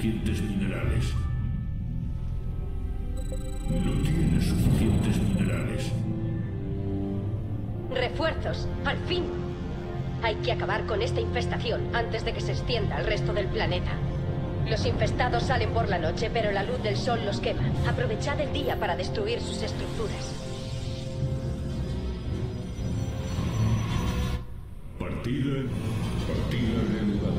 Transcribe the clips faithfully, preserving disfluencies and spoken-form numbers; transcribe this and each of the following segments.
suficientes minerales. No tiene suficientes minerales. Refuerzos, al fin. Hay que acabar con esta infestación antes de que se extienda al resto del planeta. Los infestados salen por la noche, pero la luz del sol los quema. Aprovechad el día para destruir sus estructuras. Partida, partida reanudada.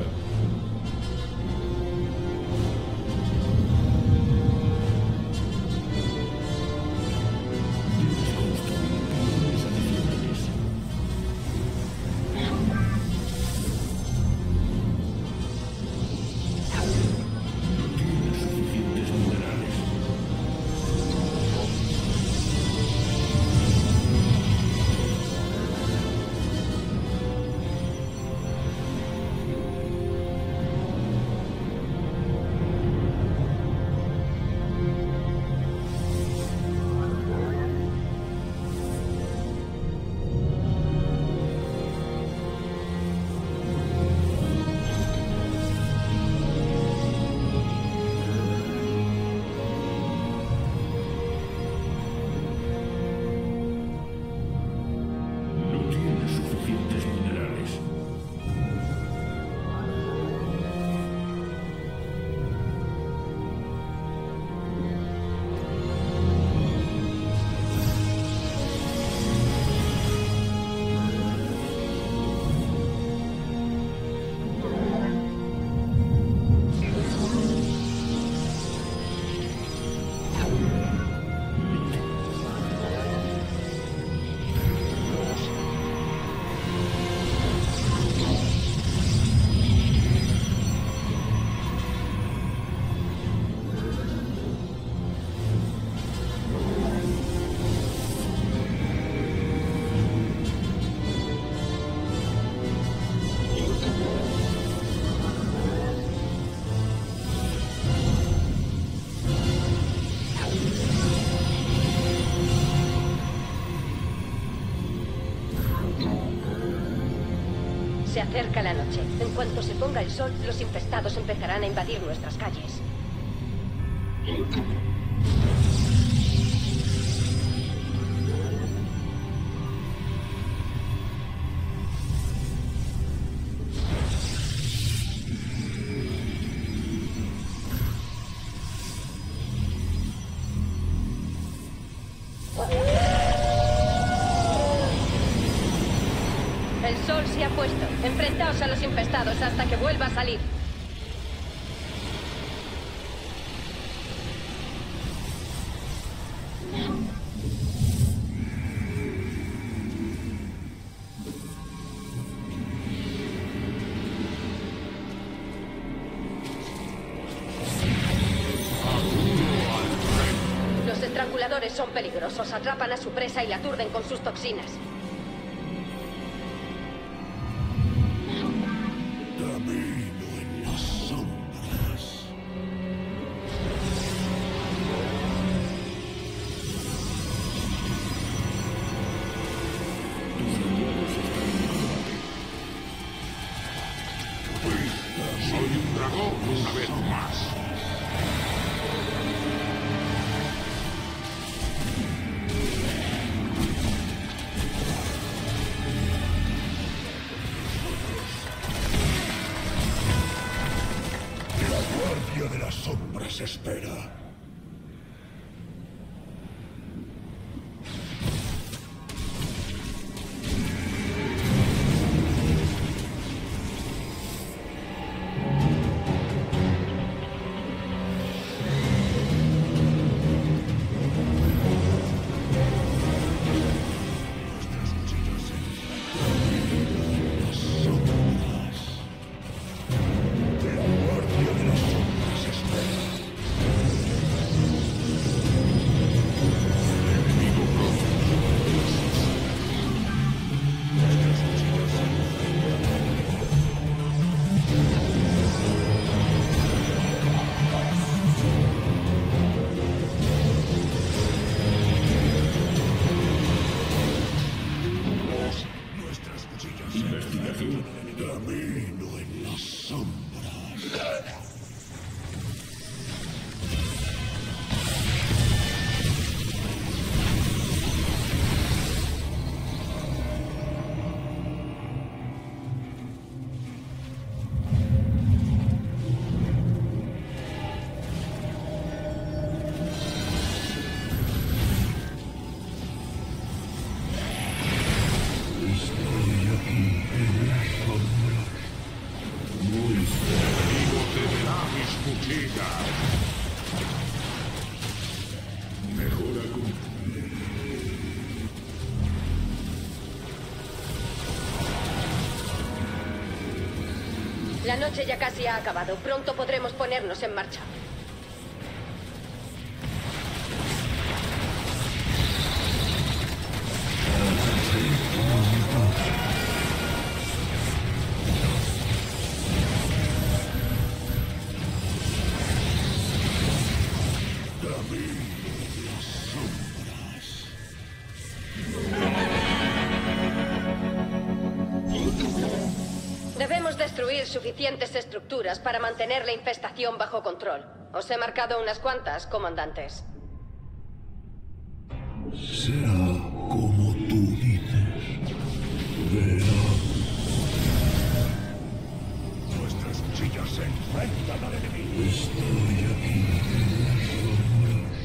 Se acerca la noche. En cuanto se ponga el sol, los infestados empezarán a invadir nuestras calles. El sol se ha puesto. Enfrentaos a los infestados hasta que vuelva a salir. Los estranguladores son peligrosos. Atrapan a su presa y la aturden con sus toxinas. Una vez más. La guardia de las sombras espera. Investigación. Camino en las sombras. La noche ya casi ha acabado. Pronto podremos ponernos en marcha. Debemos destruir suficientes estructuras para mantener la infestación bajo control. Os he marcado unas cuantas, comandantes. Será como tú dices. Verá. Nuestras cuchillas se enfrentan al enemigo. Estoy aquí en las sombras.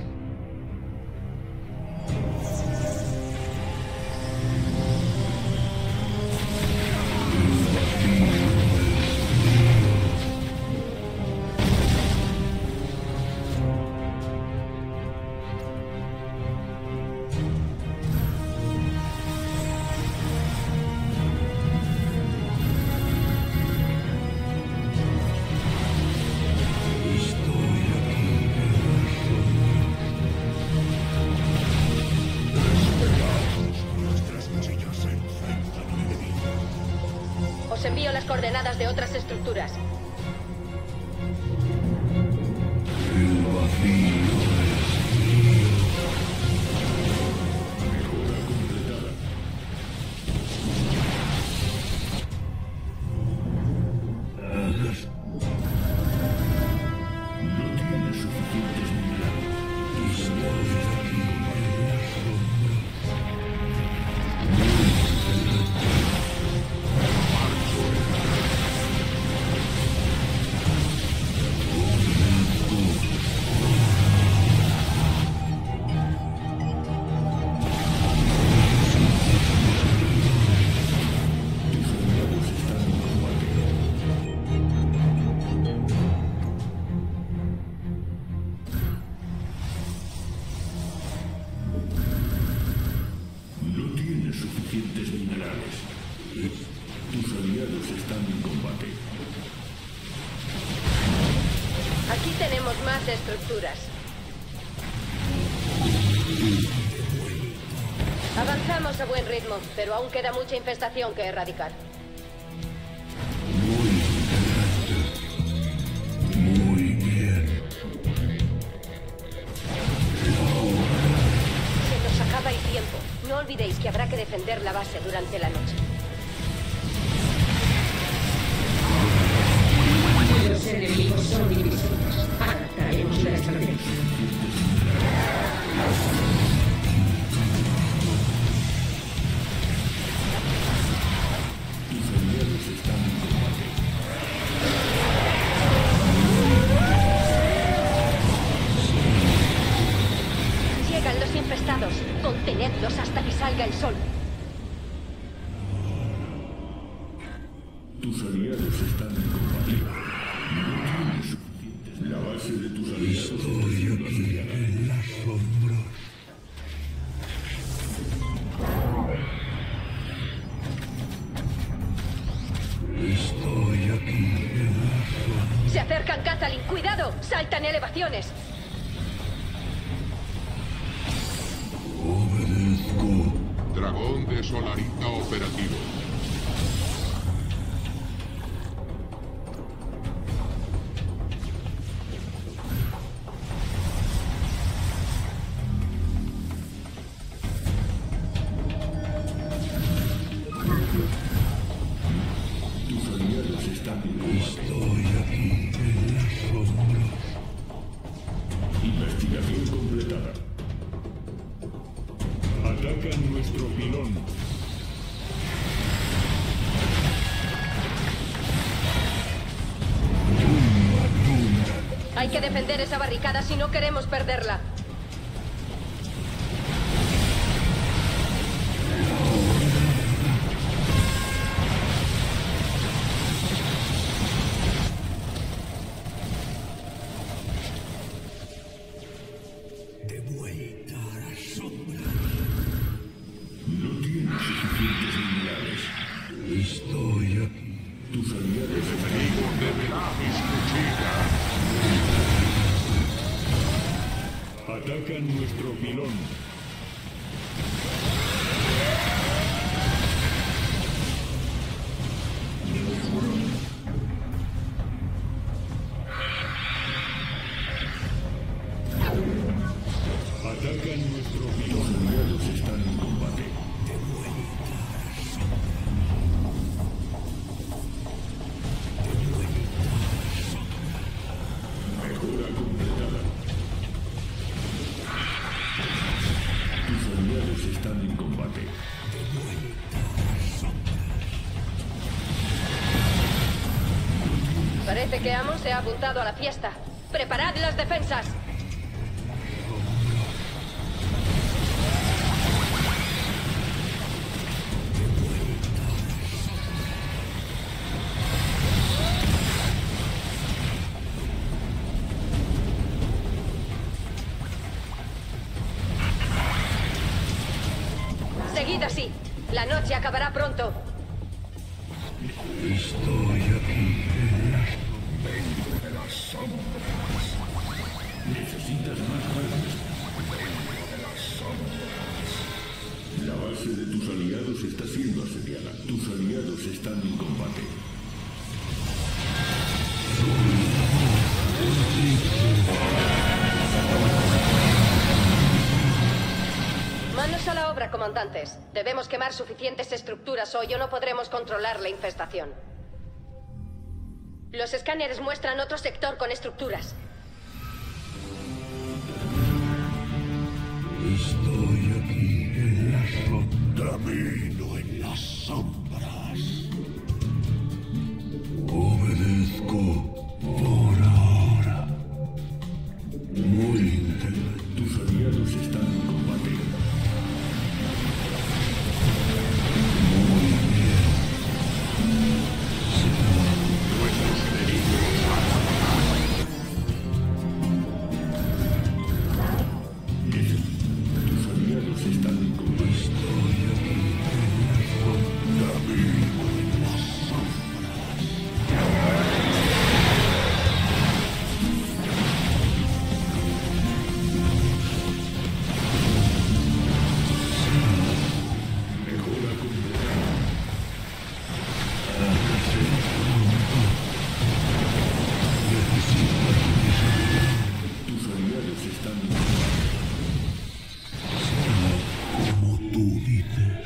Os envío las coordenadas de otras estructuras. El vacío es mío. Mejora completada. No tienes suficientes minerales. Estoy aquí en las sombras. Suficientes minerales. Tus aliados están en combate. Aquí tenemos más estructuras. Avanzamos a buen ritmo, pero aún queda mucha infestación que erradicar. Muy bien. Se nos acaba el tiempo. No olvidéis que habrá que defender la base durante la noche. Los enemigos son invisibles. Adaptaremos la estrategia. Tus aliados están en combate. Llegan los infestados. Contenedlos hasta que salga el sol. Tus aliados están en combate. No tienes suficientes. La base de tus aliados. Estoy aquí en las sombras. Estoy aquí en las sombras. Se acercan, Cathalin. ¡Cuidado! ¡Saltan elevaciones! Obedezco. Dragón de Solarita operativo. Tus aliados están en combate. Estoy aquí en las sombras. Investigación completada. Atacan nuestro pilón. Hay que defender esa barricada si no queremos perderla. De vuelta a las sombras. No tienes suficientes minerales. Estoy aquí. Tus aliados están enemigo deberá mis cuchillas. Atacan nuestro pilón. Atacan nuestro pilón. Los aliados están en combate. Mejora completada. Tus aliados están en combate. Parece que Amos se ha apuntado a la fiesta. ¡Preparad las defensas! Seguid así. La noche acabará pronto. Estoy aquí en las de las sombras. Necesitas más armas. De las sombras. La base de tus aliados está siendo asediada. Tus aliados están en combate. Manos a la obra, comandantes. Debemos quemar suficientes estructuras hoy o no podremos controlar la infestación. Los escáneres muestran otro sector con estructuras. Estoy aquí en las sombras. Camino en las sombras. Obedezco por ahora. Muy interesante. Tus aliados están en combate. Muy bien. Nuestros enemigos han atacado. Tus aliados están en combate. Estoy aquí en las sombras. Camino en las sombras. Mejora completada. Tus aliados están en combate. Como tú dices.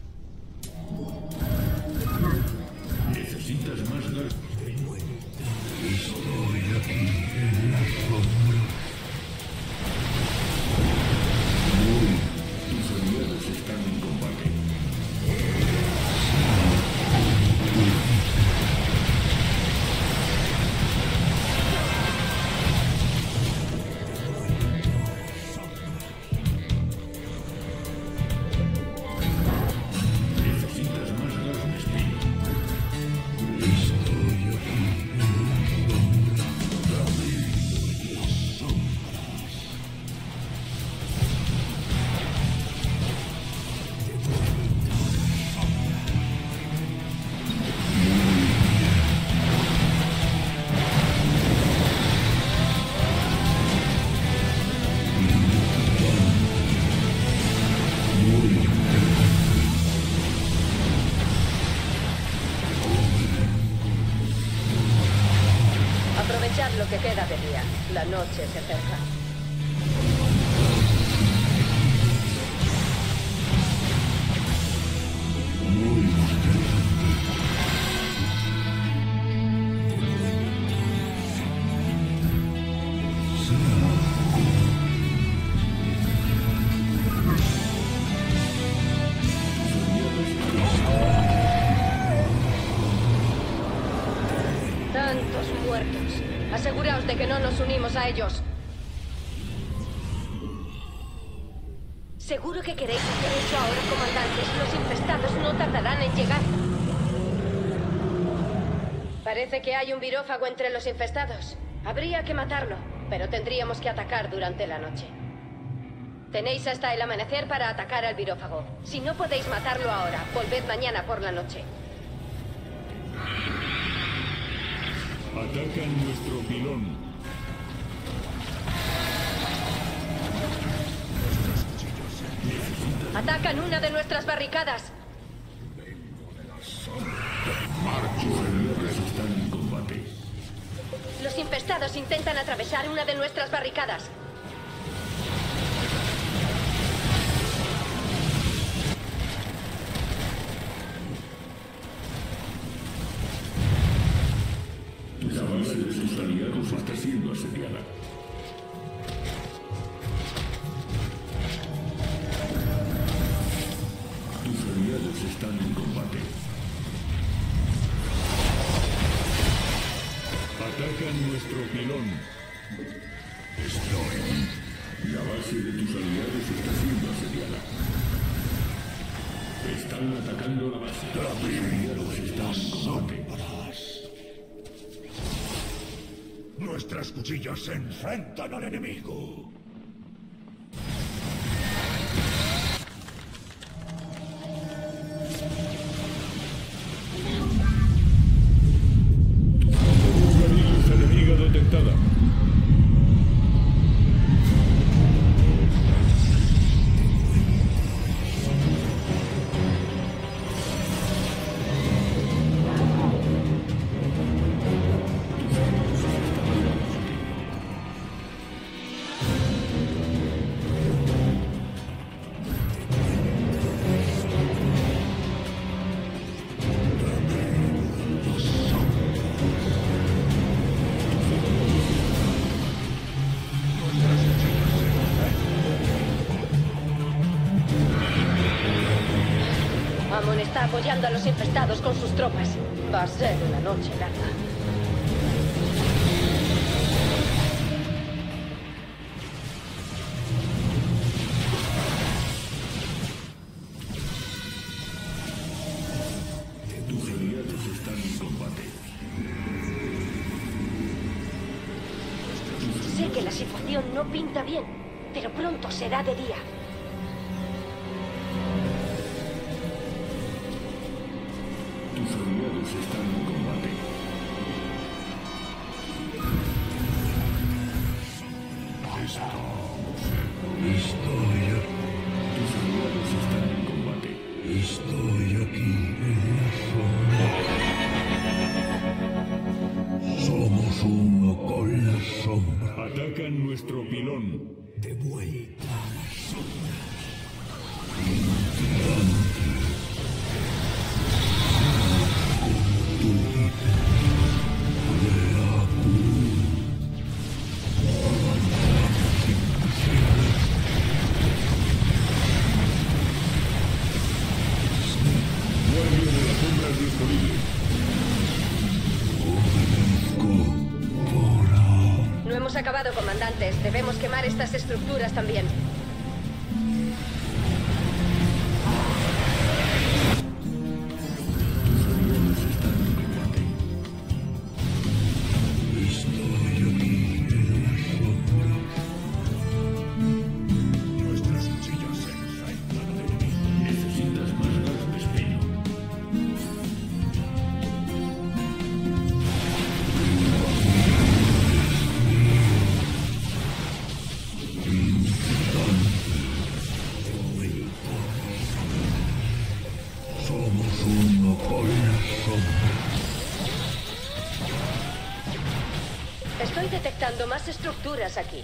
Necesitas más gas. Estoy aquí en la sombra. Muy bien. Tus aliados están en combate. Necesitas más gas, Mestín. Estoy aquí en la sombra. Camino en las sombras. Aprovechad lo que queda de día. La noche se acerca. Muy interesante. Tantos muertos. Aseguraos de que no nos unimos a ellos. Seguro que queréis hacer eso ahora, comandantes. Los infestados no tardarán en llegar. Parece que hay un virófago entre los infestados. Habría que matarlo, pero tendríamos que atacar durante la noche. Tenéis hasta el amanecer para atacar al virófago. Si no podéis matarlo ahora, volved mañana por la noche. Atacan nuestro pilón. Atacan una de nuestras barricadas. Tus aliados están en combate. Los infestados intentan atravesar una de nuestras barricadas. La base de sus aliados está siendo asediada. Tus aliados están en combate. Atacan nuestro pilón. Estoy. La base de tus aliados está siendo asediada. Están atacando la base. Tus aliados están en combate. Nuestras cuchillas se enfrentan al enemigo. Luz enemiga detectada. Amon está apoyando a los infestados con sus tropas. Va a ser una noche larga. Tus aliados están en combate. Sé que la situación no pinta bien, pero pronto será de día. Tus aliados están en combate. Estoy aquí. Tus aliados están en combate. Estoy aquí en la sombra. Somos uno con la sombra. Atacan nuestro pilón. De vuelta a la sombra. Tu vida. Guardia de las sombras disponible. No hemos acabado, comandantes. Debemos quemar estas estructuras también. Nuestras cuchillas se enfrentan al enemigo. Necesitas más gas de espino. Somos uno con la sombra. Estoy detectando más estructuras aquí.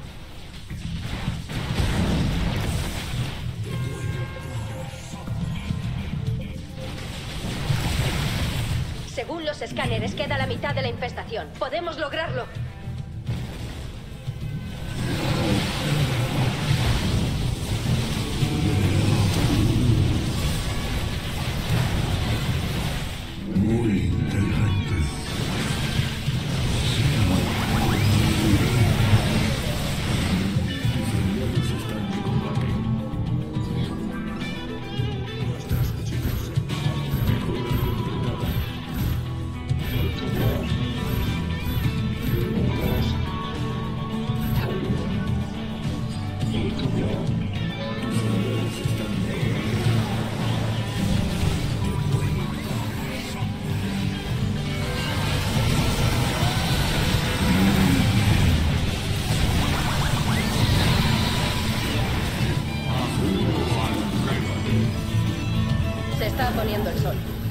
Según los escáneres, queda la mitad de la infestación. ¡Podemos lograrlo! Muy inteligente. Tus aliados están en combate. Nuestras cuchillas se Mejora completada.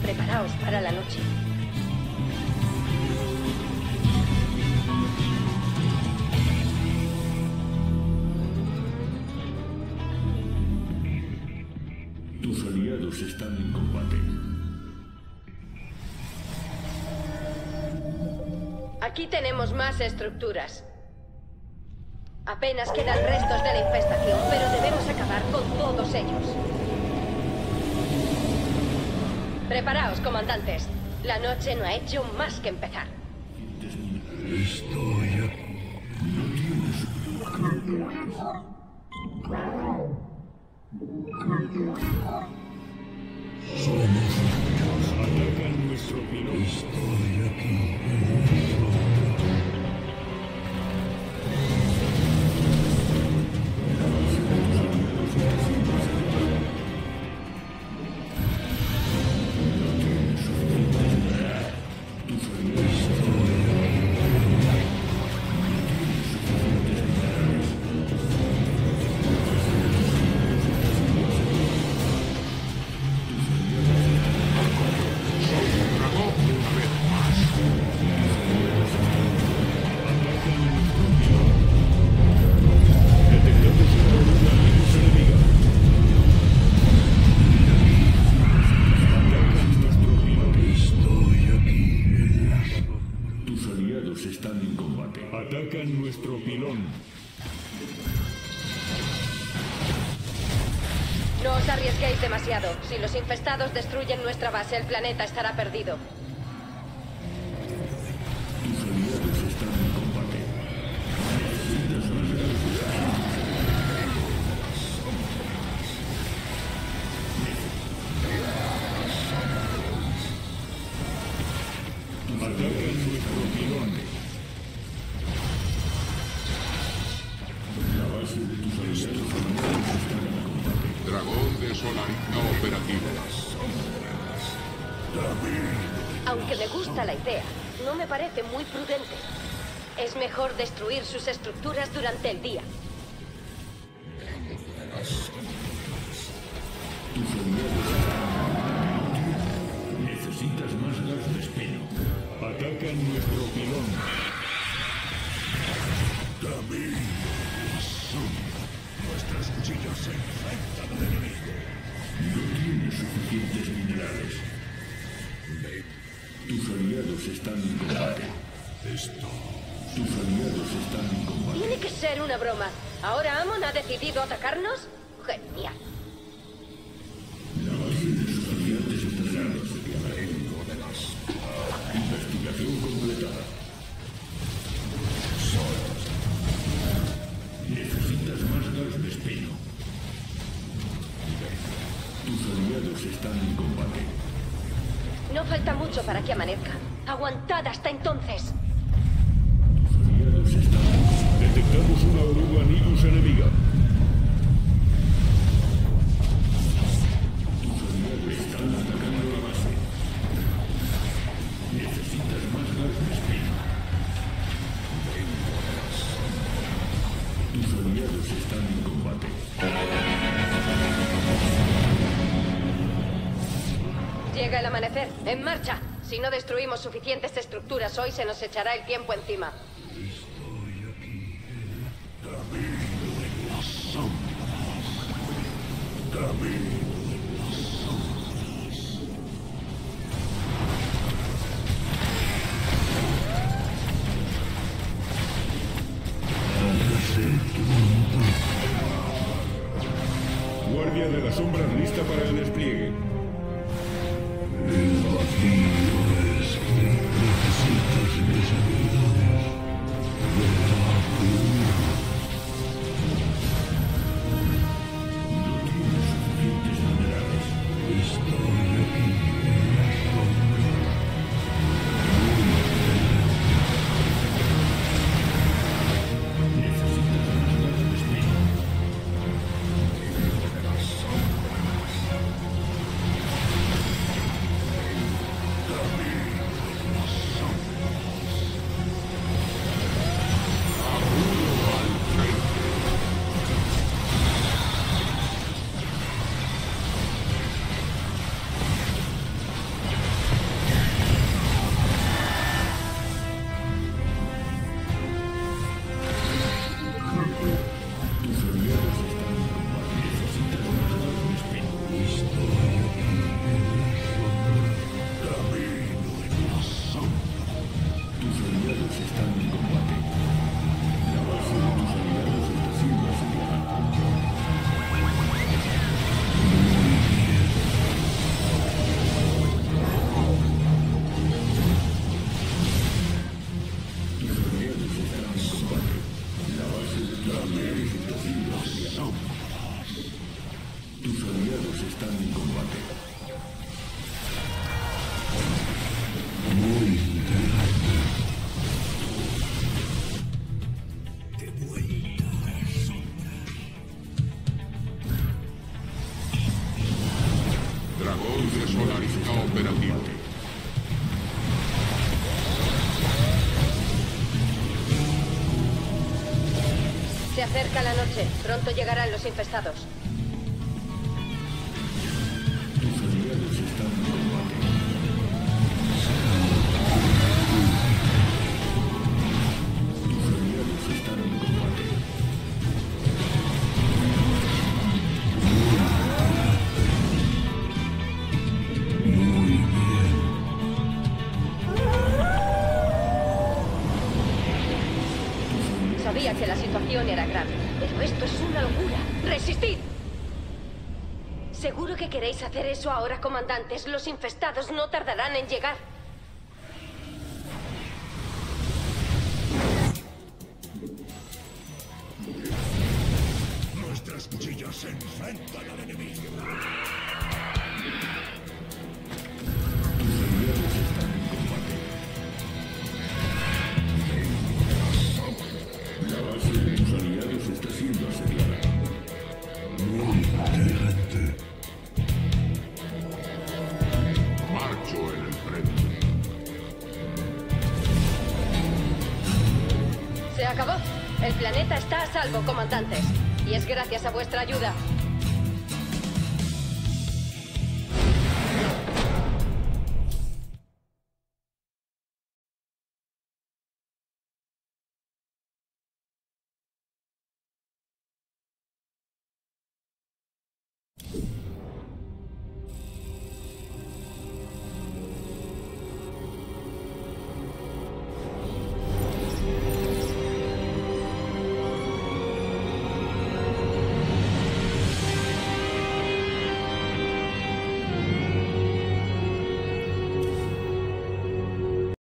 Preparaos para la noche. Tus aliados están en combate. Aquí tenemos más estructuras. Apenas quedan restos de la infestación, pero debemos acabar con todos ellos. Preparaos, comandantes. La noche no ha hecho más que empezar. Estoy aquí. Somos muchos. Atacan nuestro pilón. Estoy aquí en la sombra. Atacan nuestro pilón. No os arriesguéis demasiado. Si los infestados destruyen nuestra base, el planeta estará perdido. Tus aliados están en combate. Necesitas más Atacan nuestro pilón. La base de tus aliados está en combate. Dragón de Solanka operativo. Aunque me gusta la idea, no me parece muy prudente. Es mejor destruir sus estructuras durante el día. Tus aliados están. Necesitas más gas de espino. Atacan nuestro pilón. Nuestras cuchillas se enfrentan al enemigo. No tienes suficientes minerales. Tus aliados están en combate. Esto. Tus aliados están en combate. Tiene que ser una broma. ¿Ahora Amon ha decidido atacarnos? Genial. La base de sus aliados estrellados de Diablo de las. Investigación completada. Necesitas más gas de espino. Tus aliados están en combate. No falta mucho para que amanezca. Aguantad hasta entonces. Tus aliados están en combate. Detectamos una oruga Nilus enemiga. Tus aliados están atacando la base. Necesitas más gas de espino. Tus aliados están en combate. Llega el amanecer. ¡En marcha! Si no destruimos suficientes estructuras hoy, se nos echará el tiempo encima. Estoy aquí en la Guardia de las sombras lista para el despliegue. El vacío es que necesitas mis habilidades. Verdad pura. No tienes suficientes minerales. Estoy aquí en la sombra. Necesitas más gas de espino. acerca la noche. Pronto llegarán los infestados. Tus aliados están en combate. Tus aliados están en combate. Muy bien. Sabía que la situación era grave, pero esto es una locura. ¡Resistid! ¿Seguro que queréis hacer eso ahora, comandantes? Los infestados no tardarán en llegar. Nuestras cuchillas se enfrentan al enemigo. Tus aliados están en combate. La base de tus aliados está siendo asediada. Muy inteligente. Marcho en el frente. Se acabó. El planeta está a salvo, comandantes. Y es gracias a vuestra ayuda.